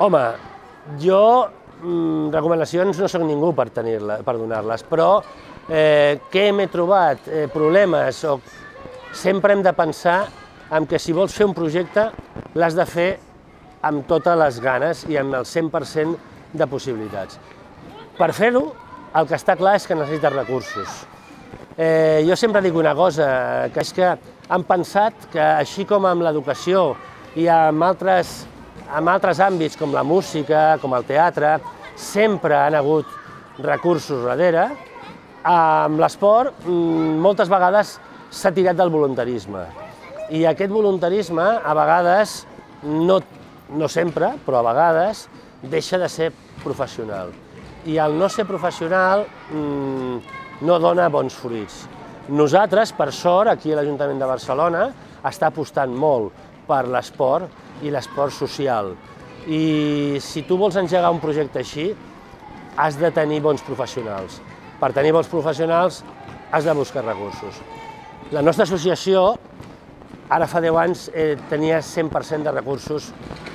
Home, jo recomanacions no soc ningú per donar-les, però què m'he trobat? Problemes? Sempre hem de pensar en que si vols fer un projecte l'has de fer amb totes les ganes i amb el 100% de possibilitats. Per fer-ho, el que està clar és que necessites recursos. Jo sempre dic una cosa, que és que han pensat que així com amb l'educació i amb altres àmbits com la música, com el teatre, sempre han hagut recursos darrere, amb l'esport moltes vegades s'ha tirat del voluntarisme. I aquest voluntarisme, a vegades, no sempre, però a vegades, deixa de ser professional. I el no ser professional no dona bons fruits. Nosaltres, per sort, aquí a l'Ajuntament de Barcelona, està apostant molt per l'esport i l'esport social. I si tu vols engegar un projecte així, has de tenir bons professionals. Per tenir bons professionals, has de buscar recursos. La nostra associació, ara fa 10 anys, tenia 100% de recursos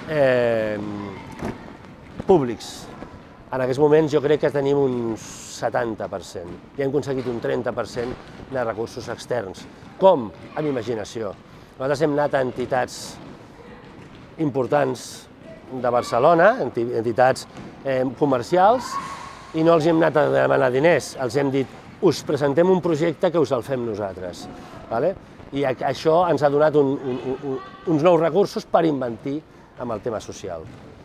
públics. En aquests moments jo crec que tenim un 70%. I hem aconseguit un 30% de recursos externs. Com? Amb imaginació. Nosaltres hem anat a entitats importants de Barcelona, entitats comercials, i no els hem anat a demanar diners, els hem dit, us presentem un projecte que us el fem nosaltres. I això ens ha donat uns nous recursos per invertir en el tema social.